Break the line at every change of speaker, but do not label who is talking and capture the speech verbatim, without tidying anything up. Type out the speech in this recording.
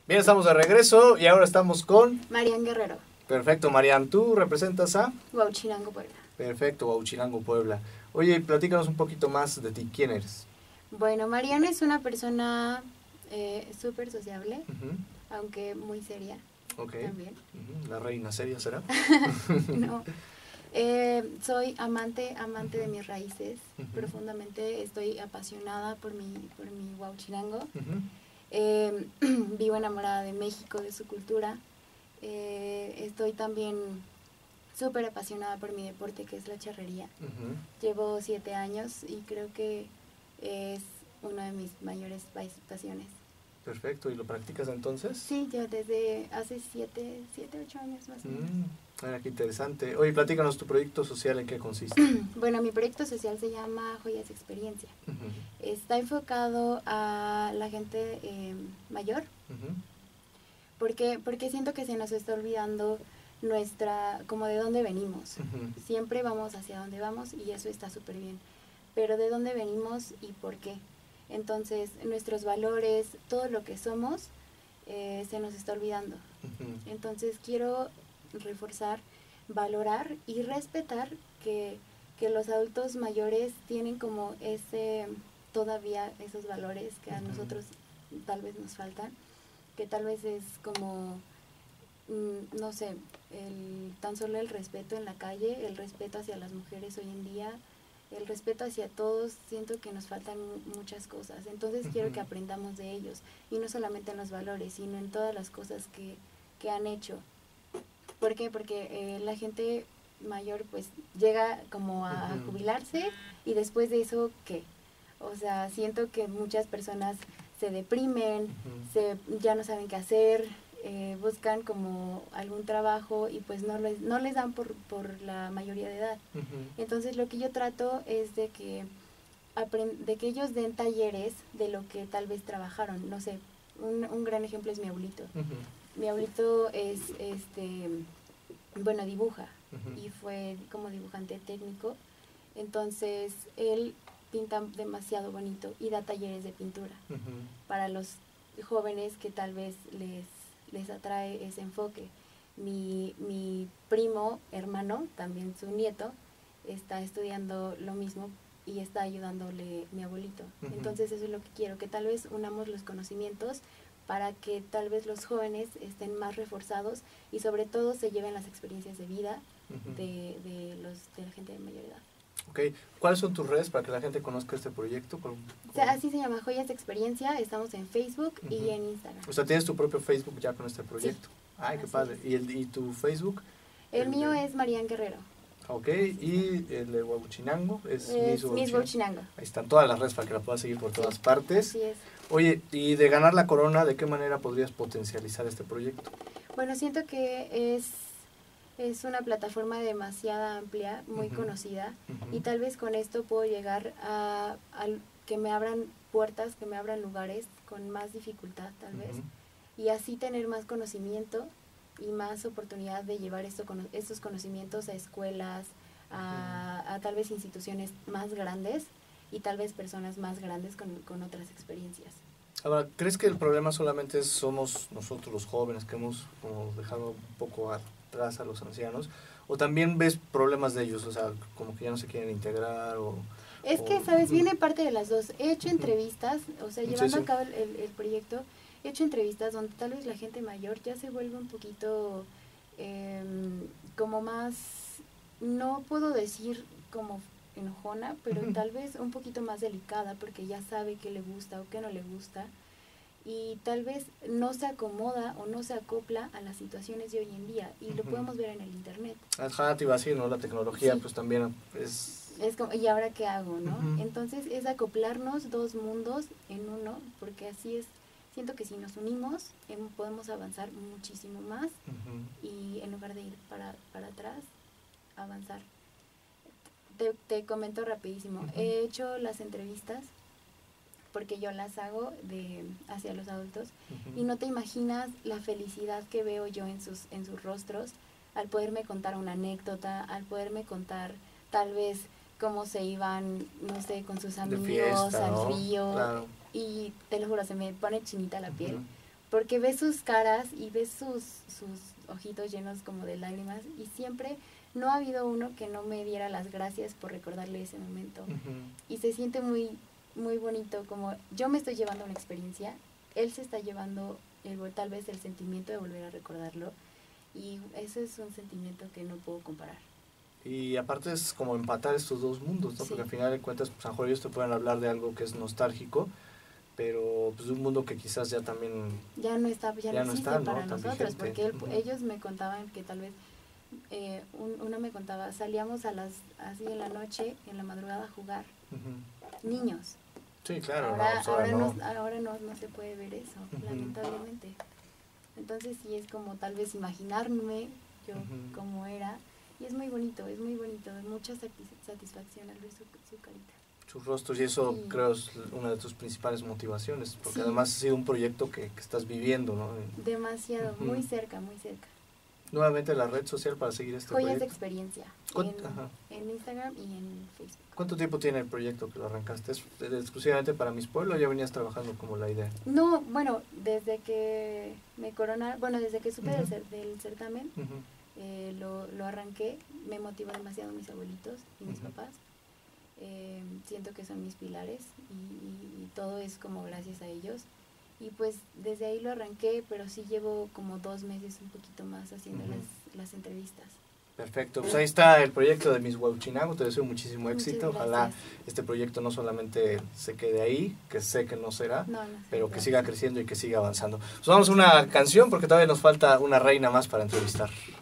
Bien, estamos de regreso y ahora estamos con...
Marian Guerrero.
Perfecto, Marian, ¿tú representas a...?
Huauchinango, Puebla.
Perfecto, Huauchinango, Puebla. Oye, platícanos un poquito más de ti, ¿quién eres?
Bueno, Marian es una persona eh, súper sociable,
Uh-huh.
aunque muy seria.
Ok.
También.
Uh-huh. ¿La reina seria será?
No. Eh, soy amante, amante
Uh-huh.
de mis raíces.
Uh-huh.
Profundamente estoy apasionada por mi, por mi Huauchinango.
Uh-huh.
Eh, vivo enamorada de México, de su cultura. Eh, estoy también súper apasionada por mi deporte, que es la charrería.
Uh-huh.
Llevo siete años y creo que es una de mis mayores pasiones.
Perfecto, ¿y lo practicas entonces?
Sí, yo desde hace siete, siete, ocho años más o menos.
Mm, mira, qué interesante. Oye, platícanos tu proyecto social, ¿en qué consiste?
Bueno, mi proyecto social se llama Joyas Experiencia.
Uh-huh.
Está enfocado a la gente eh, mayor,
Uh-huh.
porque, porque siento que se nos está olvidando nuestra, como de dónde venimos.
Uh-huh.
Siempre vamos hacia dónde vamos y eso está súper bien, pero de dónde venimos y por qué. Entonces, nuestros valores, todo lo que somos, eh, se nos está olvidando.
Uh-huh.
Entonces, quiero reforzar, valorar y respetar que, que los adultos mayores tienen como ese, todavía esos valores que a
Uh-huh.
nosotros tal vez nos faltan, que tal vez es como, mmm, no sé, el, tan solo el respeto en la calle, el respeto hacia las mujeres hoy en día, el respeto hacia todos. Siento que nos faltan muchas cosas, entonces uh-huh. quiero que aprendamos de ellos, y no solamente en los valores, sino en todas las cosas que, que han hecho. ¿Por qué? Porque eh, la gente mayor pues llega como a uh-huh. jubilarse, y después de eso, ¿qué? O sea, siento que muchas personas se deprimen, uh-huh. se, ya no saben qué hacer, eh, buscan como algún trabajo y pues no les, no les dan por, por la mayoría de edad. Uh-huh. Entonces lo que yo trato es de que, aprend- de que ellos den talleres de lo que tal vez trabajaron. No sé, un, un gran ejemplo es mi abuelito. Uh-huh. Mi abuelito es, este, bueno, dibuja, uh-huh. y fue como dibujante técnico. Entonces él pinta demasiado bonito y da talleres de pintura uh-huh. para los jóvenes que tal vez les, les atrae ese enfoque. Mi, mi primo, hermano, también su nieto, está estudiando lo mismo y está ayudándole mi abuelito. Uh-huh. Entonces eso es lo que quiero, que tal vez unamos los conocimientos para que tal vez los jóvenes estén más reforzados y sobre todo se lleven las experiencias de vida uh-huh. de, de, los, de la gente de mayor edad.
Ok, ¿cuáles son tus redes para que la gente conozca este proyecto? ¿Cómo, cómo?
O sea, así se llama Joyas de Experiencia, estamos en Facebook uh-huh. y en Instagram.
O sea, ¿tienes tu propio Facebook ya con este proyecto?
Sí.
Ay, qué
así
padre.
Es.
¿Y, el, ¿Y tu Facebook?
El, el mío de... es Marian Guerrero.
Ok, y el de Huauchinango es,
es Miss Huauchinango.
Ahí están todas las redes para que la puedas seguir por todas
sí,
partes.
Así es.
Oye, y de ganar la corona, ¿de qué manera podrías potencializar este proyecto?
Bueno, siento que es... Es una plataforma demasiado amplia, muy uh-huh. conocida, uh-huh. y tal vez con esto puedo llegar a, a que me abran puertas, que me abran lugares con más dificultad tal vez, uh-huh. y así tener más conocimiento y más oportunidad de llevar esto, estos conocimientos a escuelas, a, uh-huh. a tal vez instituciones más grandes y tal vez personas más grandes con, con otras experiencias.
Ahora, ¿crees que el problema solamente somos nosotros los jóvenes que hemos como dejado un poco atrás a los ancianos? ¿O también ves problemas de ellos? O sea, como que ya no se quieren integrar o...
Es
o...
que, ¿sabes? Viene parte de las dos. He hecho entrevistas, o sea, llevando
sí, sí.
a cabo el, el, el proyecto, he hecho entrevistas donde tal vez la gente mayor ya se vuelve un poquito eh, como más, no puedo decir como enojona, pero uh-huh. tal vez un poquito más delicada porque ya sabe qué le gusta o qué no le gusta, y tal vez no se acomoda o no se acopla a las situaciones de hoy en día, y uh-huh. lo podemos ver en el internet.
Ajá, te iba a decir, ¿no? La tecnología
sí.
pues también es...
es como, ¿y ahora qué hago, no?
Uh-huh.
Entonces es acoplarnos dos mundos en uno, porque así es, siento que si nos unimos eh, podemos avanzar muchísimo más uh-huh. y en lugar de ir para, para atrás, avanzar. Te, te comento rapidísimo, uh-huh. he hecho las entrevistas porque yo las hago de hacia los adultos uh-huh. y no te imaginas la felicidad que veo yo en sus en sus rostros al poderme contar una anécdota, al poderme contar tal vez cómo se iban, no sé, con sus amigos
fiesta,
al
¿no?
río,
claro.
y te lo juro, se me pone chinita la piel uh-huh. porque ves sus caras y ves sus, sus ojitos llenos como de lágrimas, y siempre no ha habido uno que no me diera las gracias por recordarle ese momento. Uh-huh. Y se siente muy, muy bonito, como yo me estoy llevando una experiencia, él se está llevando el, tal vez el sentimiento de volver a recordarlo, y ese es un sentimiento que no puedo comparar.
Y aparte es como empatar estos dos mundos, ¿no? Sí. Porque al final de cuentas, pues a lo mejor ellos te pueden hablar de algo que es nostálgico, pero pues de un mundo que quizás ya también...
Ya no está, ya, ya no existe está, para
¿no?
nosotros, porque él, uh-huh. ellos me contaban que tal vez, eh, un, uno me contaba, salíamos a las, así en la noche, en la madrugada a jugar, uh-huh. niños.
Sí, claro.
Ahora,
no,
ahora,
no.
No, ahora no, no se puede ver eso, uh-huh. lamentablemente. Entonces sí es como tal vez imaginarme yo uh-huh. cómo era, y es muy bonito, es muy bonito, mucha satisfacción al ver su, su carita.
Sus rostros, y eso sí. creo es una de tus principales motivaciones, porque sí. además ha sido un proyecto que, que estás viviendo, ¿no?
Demasiado, uh-huh. muy cerca, muy cerca.
Nuevamente la red social para seguir este
Joyas
proyecto.
de experiencia, en, en Instagram y en Facebook.
¿Cuánto tiempo tiene el proyecto que lo arrancaste? ¿Es exclusivamente para Miss Puebla o ya venías trabajando como la idea?
No, bueno, desde que me coronaron, bueno, desde que supe uh-huh. del, del certamen, uh-huh. eh, lo, lo arranqué, me motivó demasiado mis abuelitos y mis uh-huh. papás. Eh, siento que son mis pilares y, y, y todo es como gracias a ellos, y pues desde ahí lo arranqué, pero sí llevo como dos meses un poquito más haciendo uh-huh. las, las entrevistas.
Perfecto, pues ahí está el proyecto de Miss Huauchinango, te deseo muchísimo éxito, ojalá este proyecto no solamente se quede ahí, que sé que no será,
no, no,
pero
claro.
que siga creciendo y que siga avanzando. Pues vamos a una canción porque todavía nos falta una reina más para entrevistar.